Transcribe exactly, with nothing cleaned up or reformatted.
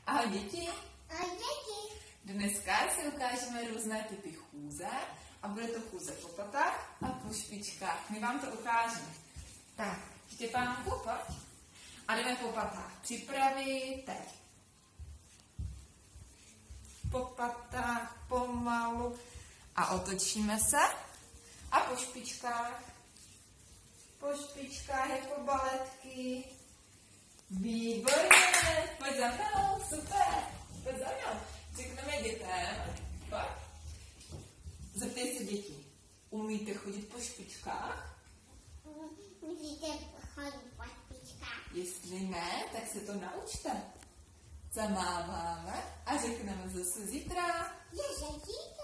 Ahoj děti. Ahoj děti. Dneska si ukážeme různé typy chůze a bude to chůze po patách a po špičkách. My vám to ukážeme. Tak, Štěpánku, pojď. A jdeme po patách. Připravi teď. Po patách pomalu. A otočíme se. A po špičkách. Po špičkách jako baletky. Výborně. Pojď za mnou, super. Pojď za mnou. Řekneme dětem. Pojď. Zeptej se děti. Umíte chodit po špičkách? Musíte chodit po špičkách. Jestli ne, tak se to naučte. Zamáváme a řekneme zase zítra. Je děti?